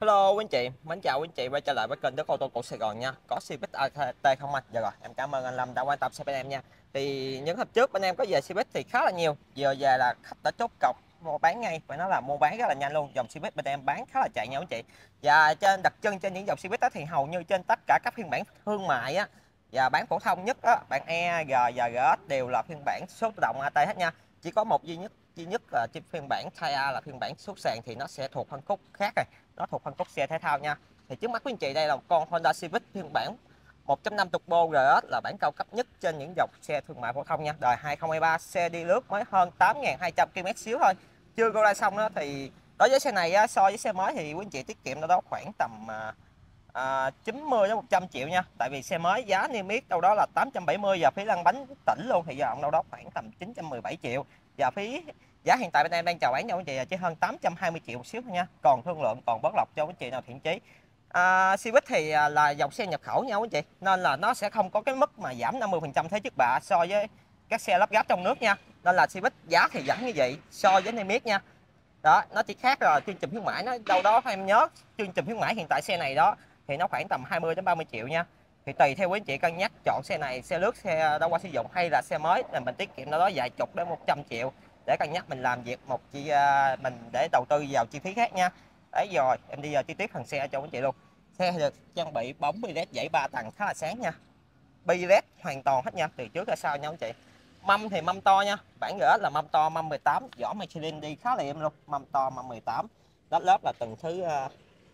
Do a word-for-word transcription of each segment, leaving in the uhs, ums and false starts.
Hello quý anh chị, mến chào quý anh chị quay trở lại với kênh Đức Ô Tô Cổ Sài Gòn nha. Có Civic a tê không anh? Dạ rồi, em cảm ơn anh Lâm đã quan tâm xem bên em nha. Thì những hôm trước bên em có về Civic thì khá là nhiều, giờ về là khách đã chốt cọc mua bán ngay, phải nói là mua bán rất là nhanh luôn. Dòng Civic bên em bán khá là chạy nha quý anh chị. Và trên đặc trưng trên những dòng Civic đó thì hầu như trên tất cả các phiên bản thương mại á và bán phổ thông nhất á, bản E, G và giê ét đều là phiên bản số tự động a tê hết nha. Chỉ có một duy nhất duy nhất là trên phiên bản Type A là phiên bản xuất sàn thì nó sẽ thuộc phân khúc khác rồi, nó thuộc phân khúc xe thể thao nha. Thì trước mắt quý anh chị đây là một con Honda Civic phiên bản một chấm năm Turbo rờ ét là bản cao cấp nhất trên những dòng xe thương mại phổ thông nha, đời hai không hai ba, xe đi lướt mới hơn tám nghìn hai trăm ki lô mét xíu thôi, chưa go ra xong đó. Thì đối với xe này á, so với xe mới thì quý anh chị tiết kiệm đâu đó khoảng tầm à, à, chín mươi đến một trăm triệu nha, tại vì xe mới giá niêm yết đâu đó là tám trăm bảy mươi và phí lăn bánh tỉnh luôn thì giờ đâu đó khoảng tầm chín trăm mười bảy triệu, và phí giá hiện tại bên em đang chào bán cho anh chị là chỉ hơn tám trăm hai mươi triệu một xíu thôi nha, còn thương lượng còn bớt lọc cho anh chị nào thiện chí. à, Civic thì à, là dòng xe nhập khẩu nha anh chị, nên là nó sẽ không có cái mức mà giảm năm mươi phần trăm thuế trước bạ so với các xe lắp ráp trong nước nha, nên là Civic giá thì vẫn như vậy so với niêm yết nha. Đó, nó chỉ khác là chương trình khuyến mãi nó đâu đó, em nhớ chương trình khuyến mãi hiện tại xe này đó thì nó khoảng tầm hai mươi đến ba mươi triệu nha. Thì tùy theo quý anh chị cân nhắc chọn xe này, xe lướt, xe đã qua sử dụng hay là xe mới là mình tiết kiệm đâu đó vài chục đến một trăm triệu để cân nhắc mình làm việc một chi à, mình để đầu tư vào chi phí khác nha. Đấy rồi, em đi vào chi tiết phần xe cho quý anh chị luôn. Xe được trang bị bóng bi led dãy ba tầng khá là sáng nha. Bi led hoàn toàn hết nha, từ trước ra sau nha anh chị. Mâm thì mâm to nha, bản rờ ét là mâm to, mâm mười tám, vỏ Michelin đi khá là êm luôn, mâm to mâm mười tám. Đất lớp là từng thứ uh,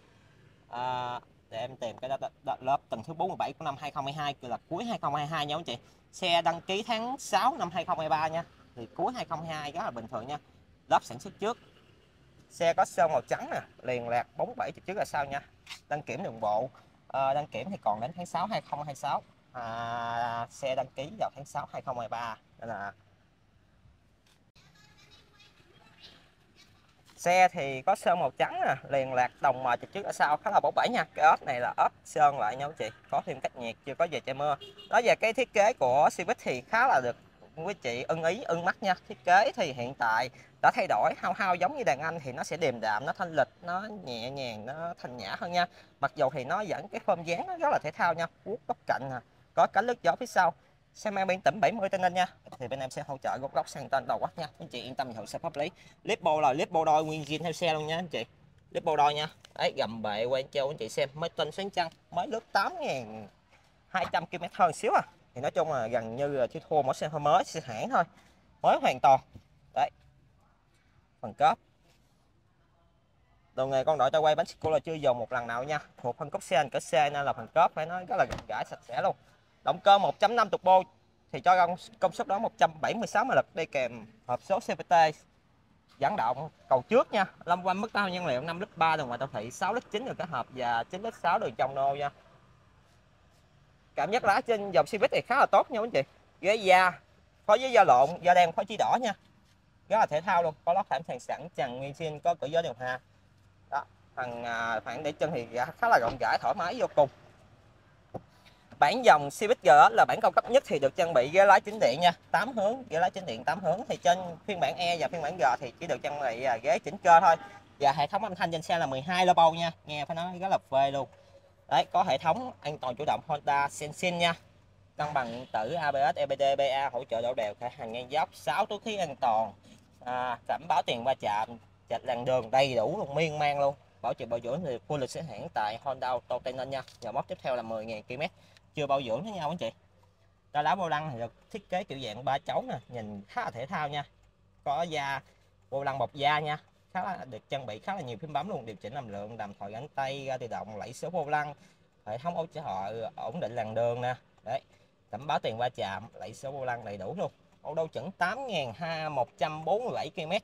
uh, để em tìm cái đất, đất lớp từng thứ bốn mươi bảy của năm hai không hai hai, là cuối hai không hai hai nha anh chị. Xe đăng ký tháng sáu năm hai không hai ba nha, thì cuối hai không hai hai rất là bình thường nha. Lớp sản xuất trước. Xe có sơn màu trắng nè, liền lạc bốn bảy trước là sau nha. Đăng kiểm đường bộ, à, đăng kiểm thì còn đến tháng sáu hai không hai sáu, à, xe đăng ký vào tháng sáu hai không hai ba nên là xe thì có sơn màu trắng nè, liền lạc đồng mờ trước ở sau khá là bóng bẩy nha. Cái ốp này là ốp sơn lại nha anh chị, có thêm cách nhiệt, chưa có về che mưa. Nói về cái thiết kế của Civic thì khá là được quý chị ưng ý ưng mắt nha. Thiết kế thì hiện tại đã thay đổi, hao hao giống như đàn anh thì nó sẽ điềm đạm, nó thanh lịch, nó nhẹ nhàng, nó thanh nhã hơn nha. Mặc dù thì nó vẫn cái form dáng nó rất là thể thao nha, vuốt góc cạnh nè, có cánh lướt gió phía sau. Xe mang biển tẩm bảy mươi tên nên nha, thì bên em sẽ hỗ trợ gốc góc sang tên đầu quách nha, anh chị yên tâm hậu xe pháp lý. Clip bô là clip bô đôi nguyên zin theo xe luôn nha anh chị, clip bô đôi nha. Đấy, gầm bệ quay cho anh chị xem, mới tinh sáng trăng, mới lướt tám nghìn hai trăm ki lô mét hơn xíu à, thì nói chung là gần như là chưa thua mỗi xe mới, xe hãng thôi, mới hoàn toàn. Đấy, phần cốp đồ nghề con đội cho quay bánh xích là chưa dùng một lần nào nha, thuộc phân khúc xe cỡ C nên là phần cốp phải nói rất là gọn gãi sạch sẽ luôn. Động cơ một chấm năm turbo thì cho công suất đó một trăm bảy mươi sáu mã lực, đi kèm hộp số xê vê tê dẫn động cầu trước nha, lâm quanh mức tao nhiên liệu năm lít ba đường ngoài tàu thị, sáu lít chín đường kết hợp và chín lít sáu đường trong nô nha. Cảm giác lái trên dòng Civic thì khá là tốt nha anh chị. Ghế da phối với da lộn, da đen phối chỉ đỏ nha, rất là thể thao luôn. Có lót thảm sàn sẵn, trần nguyên zin, có cửa gió điều hòa. Đó, thằng à, phản để chân thì khá là rộng rãi, thoải mái vô cùng. Bản dòng Civic giê ét là bản cao cấp nhất thì được trang bị ghế lái chỉnh điện nha, tám hướng, ghế lái chỉnh điện tám hướng. Thì trên phiên bản E và phiên bản G thì chỉ được trang bị ghế chỉnh cơ thôi. Và hệ thống âm thanh trên xe là mười hai loa nha, nghe phải nói rất là phê luôn. Đấy, có hệ thống an toàn chủ động Honda Sensing nha, cân bằng tử a bê ét, e bê đê, bê a hỗ trợ độ đều, khả hành ngang dốc, sáu túi khí an toàn, à, cảnh báo tiền va chạm, trạch làn đường đầy đủ luôn, miên man luôn. Bảo trì bảo dưỡng thì full lịch sử hãng tại Honda Auto Tây Ninh nha. Và mốc tiếp theo là mười nghìn ki lô mét chưa bảo dưỡng với nhau anh chị. Đa lá vô lăng thì được thiết kế kiểu dạng ba chấu nè, nhìn khá là thể thao nha. Có da vô lăng bọc da nha, khá là được trang bị khá là nhiều phím bấm luôn, điều chỉnh âm lượng, đàm thoại gắn tay, ra tự động, lẫy số vô lăng, hệ thống hỗ trợ ổn định làn đường nè. Đấy, cảnh báo tiền va chạm, lẫy số vô lăng đầy đủ luôn. Ô đâu chuẩn tám nghìn một trăm bốn mươi bảy ki lô mét.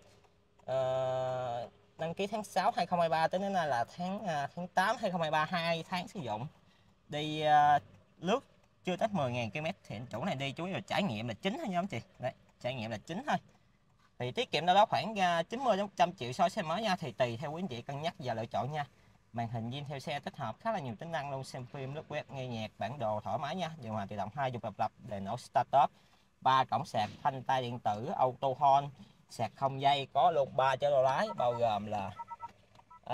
Ờ, đăng ký tháng sáu hai không hai ba, tới đến nay là tháng tháng tám hai không hai ba, hai tháng sử dụng. Đi uh, lướt chưa tới mười nghìn ki lô mét thì chỗ này đi chú ý là trải nghiệm là chính thôi nha anh chị. Đấy, trải nghiệm là chính thôi. Thì tiết kiệm đâu đó khoảng uh, chín mươi đến một trăm triệu so với xe mới nha, thì tùy theo quý anh chị cân nhắc và lựa chọn nha. Màn hình zin theo xe tích hợp khá là nhiều tính năng luôn, xem phim, lướt web, nghe nhạc, bản đồ thoải mái nha. Điều hòa tự động hai mươi lập lập, đề nổ start up, ba cổng sạc, phanh tay điện tử, auto hold, sạc không dây, có luôn ba chế độ lái bao gồm là đấy,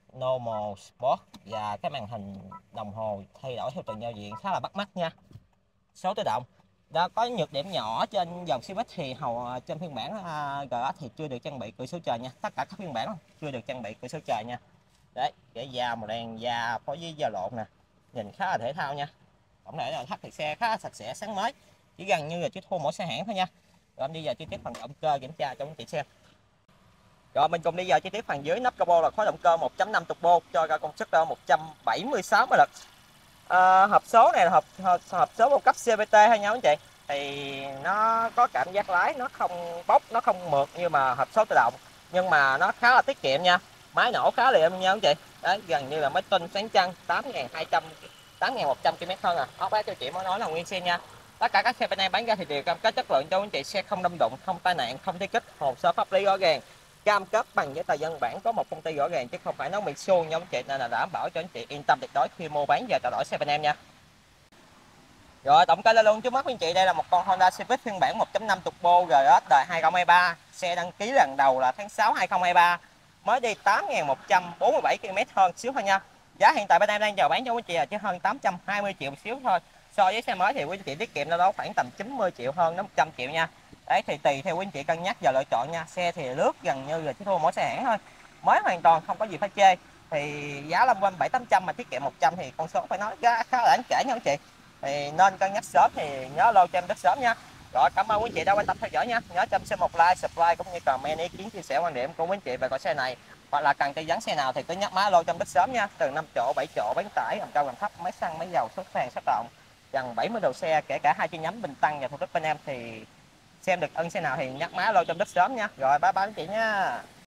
Normal, Sport và cái màn hình đồng hồ thay đổi theo từng giao diện khá là bắt mắt nha. Số tự động đó có nhược điểm nhỏ trên dòng Civic thì hầu trên phiên bản uh, giê ét thì chưa được trang bị cửa sổ trời nha, tất cả các phiên bản chưa được trang bị cửa sổ trời nha. Đấy, cái da màu đen, da phối với da lộn nè, nhìn khá là thể thao nha. Tổng thể là thắt thì xe khá là sạch sẽ, sáng mới, chỉ gần như là chiếc thua mỗi xe hãng thôi nha. Rồi em đi vào chi tiết phần động cơ kiểm tra cho anh chị xem. Rồi mình cùng đi vào chi tiết phần dưới nắp capo là khối động cơ một chấm năm turbo cho ra công suất một trăm bảy mươi sáu mã lực. À, hộp số này là hộp, hộp hộp số một cấp xê vê tê hay nhau anh chị, thì nó có cảm giác lái nó không bốc, nó không mượt như mà hộp số tự động, nhưng mà nó khá là tiết kiệm nha, máy nổ khá là êm nha anh chị. Đấy, gần như là máy tinh sáng trăng, tám nghìn hai trăm, tám nghìn một trăm ki lô mét hơn à. Ốc bác cho chị mới nói là nguyên xi nha. Tất cả các xe bên em bán ra thì đều cam kết chất lượng cho anh chị, xe không đâm đụng, không tai nạn, không thi kích, hồ sơ pháp lý rõ ràng, cam kết bằng giấy tờ dân bản có một công ty rõ ràng chứ không phải nó bị xô nha anh chị, nên là đảm bảo cho anh chị yên tâm tuyệt đối khi mua bán và trao đổi xe bên em nha. Rồi tổng kết luôn trước mắt quý anh chị, đây là một con Honda Civic phiên bản một chấm năm turbo giê ét đời hai không hai ba, xe đăng ký lần đầu là tháng sáu hai không hai ba, mới đi tám nghìn một trăm bốn mươi bảy ki lô mét hơn xíu thôi nha. Giá hiện tại bên em đang chào bán cho quý anh chị là chỉ hơn tám trăm hai mươi triệu một xíu thôi. So với xe mới thì quý anh chị tiết kiệm đâu đó khoảng tầm chín mươi triệu hơn đến một trăm triệu nha. Đấy thì tùy theo quý anh chị cân nhắc và lựa chọn nha. Xe thì lướt gần như là chỉ thua mỗi xe hãng thôi, mới hoàn toàn không có gì phải chê. Thì giá lâm quanh bảy tám trăm mà tiết kiệm một trăm thì con số phải nói khá là đáng kể nha anh chị, thì nên cân nhắc sớm thì nhớ lô cho em rất sớm nha. Rồi cảm ơn quý chị đã quan tâm theo dõi nha, nhớ cho em xem một like, subscribe cũng như comment ý kiến chia sẻ quan điểm của quý chị về con xe này, hoặc là cần tư vấn xe nào thì cứ nhắc má lô trong rất sớm nha. Từ năm chỗ, bảy chỗ, bán tải, gầm cao gầm thấp, máy xăng, máy dầu, số sàn, số động, gần bảy mươi đầu xe, kể cả hai chi nhánh Bình Tân và Thủ Đức bên em, thì xem được ân xe nào thì nhắc má lô trong rất sớm nha. Rồi bye bye quý chị nha.